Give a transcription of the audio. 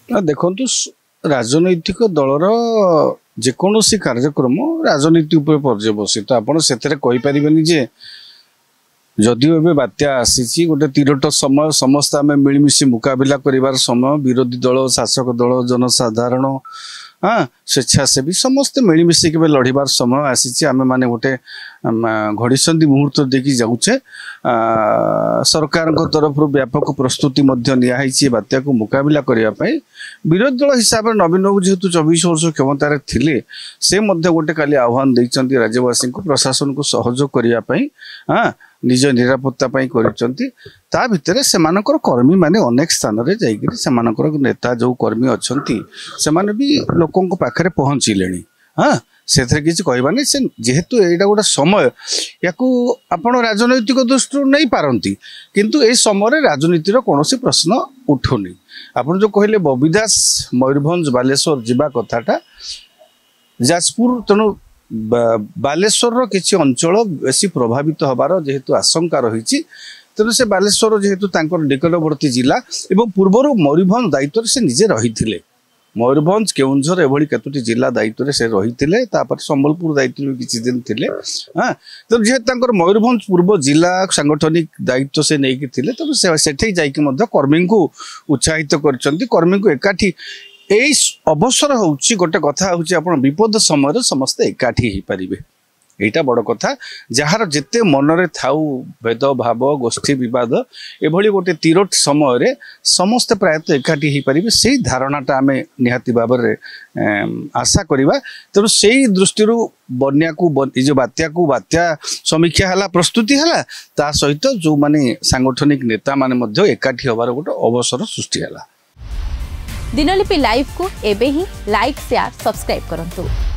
देखु राजनैतिक दलर जेकोसी कार्यक्रम राजनीति पर्यवसित आपड़ से जे जदिव ए बात्या आसी गोटे तीरोट समय समस्त आम मिलमिशी मुकाबला कर समय विरोधी दल शासक दल जनसाधारण हाँ स्वेच्छासेवी समस्ते मिलमिशी के लड़ार समय आसी आम मैंने गोटे घड़ीसंधि मुहूर्त देखी जाऊे सरकार तरफ व्यापक प्रस्तुति नियाई बात्या को मुकाबला करने विरोधी दल हिसाब से नवीन बाबू जेहेतु 24 वर्ष क्षमतार थिले से गोटे काली आह्वान देते राज्यवासी को प्रशासन को सहयोग करने हाँ निज निरापत्ता ता भितर से कर्मी माने अनेक स्थान रे जाकर नेता जो कर्मी अच्छा से भी लोकों पाखे पहुँचले हाँ से किसी कहबानी से जेहेतु यहाँ गोटे समय या आपण राजनैतिक दृष्टि नहीं पारती किंतु ए समय राजनीतिर कौन प्रश्न उठुनी आपड़ जो कहले बबी दास मयूरभंज बालेश्वर जावा कथाटा जाजपुर तेणु बालेश्वर किसी अंचल बेसी प्रभावित हबार जेहेतु आशंका रही तेणु से बालेश्वर जेहेतु निकटवर्ती जिला एवं पूर्वर मयूरभंज दायित्व से निजे रही मयूरभंज केउंझर एभली केतोटी जिला दायित्व से रही संबलपुर दायित्व किसी दिन थे हाँ तो जेहेतु मयूरभंज पूर्व जिला सांगठनिक दायित्व से नहीं थे तो सेठी जाकि कर्मी को उत्साहित कर्मी को एकाठी यही अवसर हूँ गोटे कथा हूँ विपद समय समस्ते एकाठी हो पारे यहाँ बड़ कथा जार जिते मनरे थाऊ भेदभाव गोष्ठी बद एभली गोटे तीरोट समय समस्ते प्रायतः एकाठी हो पारे से धारणाटा आम निहाती भाव में आशा करवा तेणु से दृष्टि बन्या को जो बात्या को बात्या समीक्षा है प्रस्तुति है ता सहित जो माने सांगठनिक नेता माने एकाठी होबार गोटे अवसर सृष्टि है। दिनलिपि लाइव को एबे ही लाइक शेयर सब्सक्राइब करंतु।